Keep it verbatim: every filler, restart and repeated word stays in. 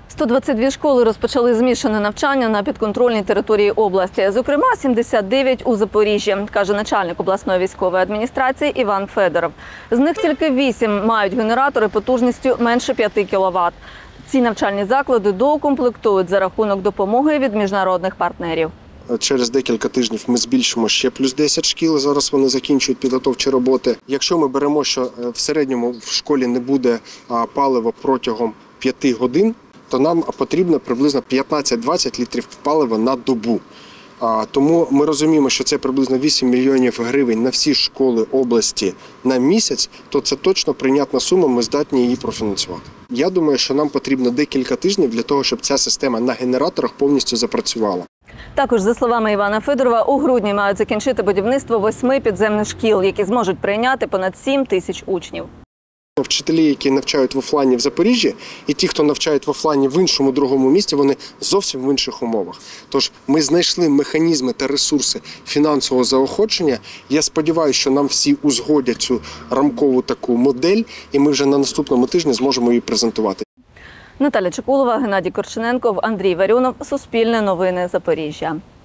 сто двадцять дві школи розпочали змішане навчання на підконтрольній території області. Зокрема, сімдесят дев'ять у Запоріжжі, каже начальник обласної військової адміністрації Іван Федоров. З них тільки вісім мають генератори потужністю менше п'яти кіловат. Ці навчальні заклади доукомплектують за рахунок допомоги від міжнародних партнерів. Через декілька тижнів ми збільшимо ще плюс десять шкіл, зараз вони закінчують підготовчі роботи. Якщо ми беремо, що в середньому в школі не буде палива протягом п'яти годин, то нам потрібно приблизно п'ятнадцять-двадцять літрів палива на добу. Тому ми розуміємо, що це приблизно вісім мільйонів гривень на всі школи області на місяць, то це точно прийнятна сума, ми здатні її профінансувати. Я думаю, що нам потрібно декілька тижнів для того, щоб ця система на генераторах повністю запрацювала. Також, за словами Івана Федорова, у грудні мають закінчити будівництво восьми підземних шкіл, які зможуть прийняти понад сім тисяч учнів. Вчителі, які навчають в офлайні в Запоріжжі, і ті, хто навчають в офлайні в іншому, другому місті, вони зовсім в інших умовах. Тож ми знайшли механізми та ресурси фінансового заохочення. Я сподіваюся, що нам всі узгодять цю рамкову таку модель, і ми вже на наступному тижні зможемо її презентувати. Наталя Чекулова, Геннадій Корчененков, Андрій Варіонов. Суспільне новини Запоріжжя.